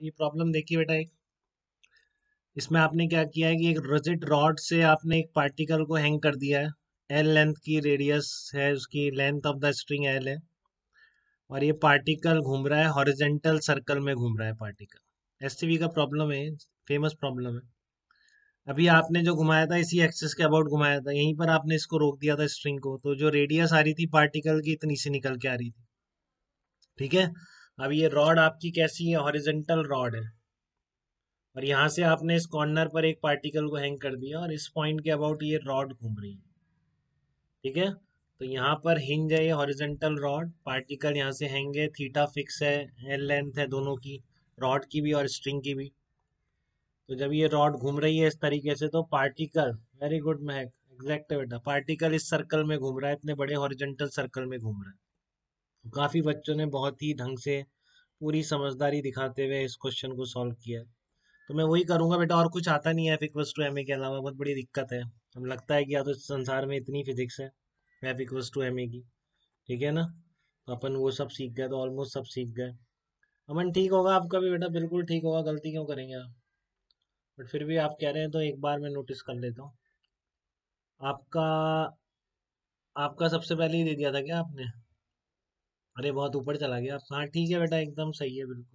ये प्रॉब्लम देखिए बेटा, एक इसमें आपने क्या किया है कि एक रिजिड रॉड से आपने एक पार्टिकल को हैंग कर दिया है। एल लेंथ की रेडियस है, उसकी length of the string L है, और ये पार्टिकल घूम रहा है हॉरिजेंटल सर्कल में घूम रहा है पार्टिकल। एसटीवी का प्रॉब्लम है, फेमस प्रॉब्लम है। अभी आपने जो घुमाया था इसी एक्सिस के अबाउट घुमाया था, यहीं पर आपने इसको रोक दिया था स्ट्रिंग को, तो जो रेडियस आ रही थी पार्टिकल की इतनी सी निकल के आ रही थी। ठीक है। अब ये रॉड आपकी कैसी है, हॉरिजेंटल रॉड है, और यहाँ से आपने इस कॉर्नर पर एक पार्टिकल को हैंग कर दिया और इस पॉइंट के अबाउट ये रॉड घूम रही है। ठीक है। तो यहाँ पर हिंज है, ये हॉरिजेंटल रॉड, पार्टिकल यहाँ से हैंग है, थीटा फिक्स है, एल लेंथ है दोनों की, रॉड की भी और स्ट्रिंग की भी। तो जब ये रॉड घूम रही है इस तरीके से, तो particle, very good Mahak, exact है बेटा, पार्टिकल इस सर्कल में घूम रहा है, इतने बड़े हॉरिजेंटल सर्कल में घूम रहा है। तो काफी बच्चों ने बहुत ही ढंग से पूरी समझदारी दिखाते हुए इस क्वेश्चन को सॉल्व किया है। तो मैं वही करूंगा बेटा, और कुछ आता नहीं है F equals to M A के अलावा, बहुत बड़ी दिक्कत है। हम लगता है कि या तो इस संसार में इतनी फिजिक्स है F equals to M A की। ठीक है ना। तो अपन वो सब सीख गए, तो ऑलमोस्ट सब सीख गए। अमन ठीक होगा आपका भी बेटा, बिल्कुल ठीक होगा, गलती क्यों करेंगे आप। बट फिर भी आप कह रहे हैं तो एक बार मैं नोटिस कर लेता हूँ। आपका आपका सबसे पहले ही दे दिया था क्या आपने? अरे बहुत ऊपर चला गया आप। हाँ ठीक है बेटा, एकदम सही है बिल्कुल।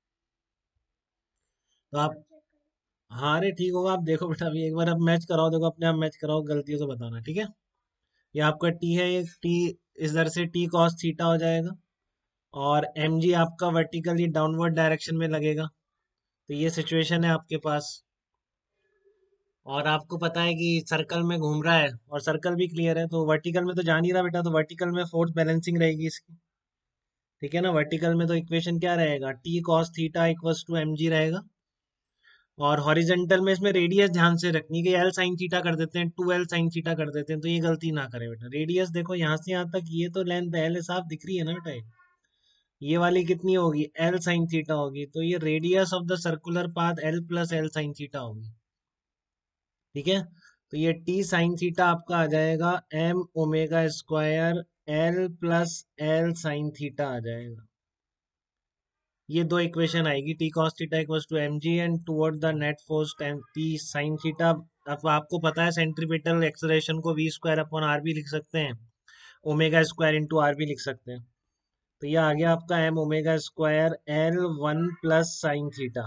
तो आप, हाँ अरे ठीक होगा, आप देखो बेटा, अभी एक बार आप मैच कराओ, देखो अपने आप मैच कराओ, गलती हो तो बताना, ठीक है। ये आपका टी है, एक टी इधर से टी कॉस थीटा हो जाएगा, और एम जी आपका वर्टिकली डाउनवर्ड डायरेक्शन में लगेगा। तो ये सिचुएशन है आपके पास, और आपको पता है कि सर्कल में घूम रहा है और सर्कल भी क्लियर है, तो वर्टिकल में तो जा नहीं रहा बेटा, तो वर्टिकल में फोर्स बैलेंसिंग रहेगी इसकी। ठीक है ना। वर्टिकल में तो इक्वेशन क्या रहेगा, T cos theta equals to M G रहेगा, और हॉरिजेंटल में इसमें रेडियस ध्यान से रखनी कि एल साइन थीटा कर देते हैं, 2 एल साइन थीटा कर देते हैं, तो ये गलती ना करें बेटा। रेडियस देखो यहाँ से यहाँ तक, ये तो लेंथ एल है, साफ दिख रही है ना बेटा, ये वाली कितनी होगी, एल साइन थीटा होगी, तो ये radius of the circular path L plus L sine theta होगी। ठीक है। तो ये टी साइन थीटा आपका आ जाएगा M omega square L plus L sine theta आ जाएगा। ये दो इक्वेशन आएगी, T cos theta equals to M G and toward the net force T sine theta. अब आपको पता है सेंट्रीपिटल एक्सेलरेशन को वी स्क्वायर अपॉन आर भी लिख सकते हैं, ओमेगा स्क्वायर इंटू आर भी लिख सकते हैं। तो ये आ गया आपका M omega square L one plus sine theta.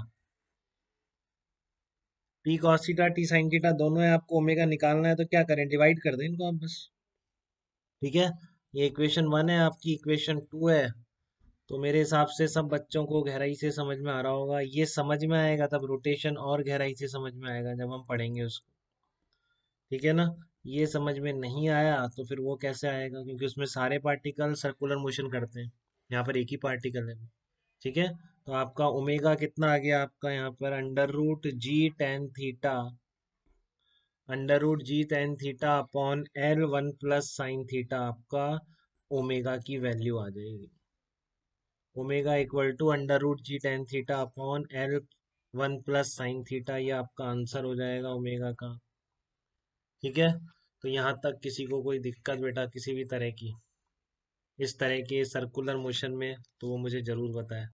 T cos theta T sine theta दोनों है, आपको ओमेगा निकालना है, तो क्या करें, डिवाइड कर दें इनको आप बस। ठीक है। ये इक्वेशन वन है, आपकी इक्वेशन टू है। तो मेरे हिसाब से सब बच्चों को गहराई से समझ में आ रहा होगा, ये समझ में आएगा तब रोटेशन और गहराई से समझ में आएगा जब हम पढ़ेंगे उसको। ठीक है ना। ये समझ में नहीं आया तो फिर वो कैसे आएगा, क्योंकि उसमें सारे पार्टिकल सर्कुलर मोशन करते हैं, यहाँ पर एक ही पार्टिकल है। ठीक है। तो आपका ओमेगा कितना आ गया आपका यहाँ पर, under root G tan theta, under root G tan theta upon L one plus sine theta, आपका ओमेगा की वैल्यू आ जाएगी। Omega equal to under root G tan theta upon L one plus sine theta, ये आपका answer हो जाएगा omega का। ठीक है। तो यहाँ तक किसी को कोई दिक्कत बेटा किसी भी तरह की, इस तरह के सर्कुलर मोशन में, तो वो मुझे जरूर बताए।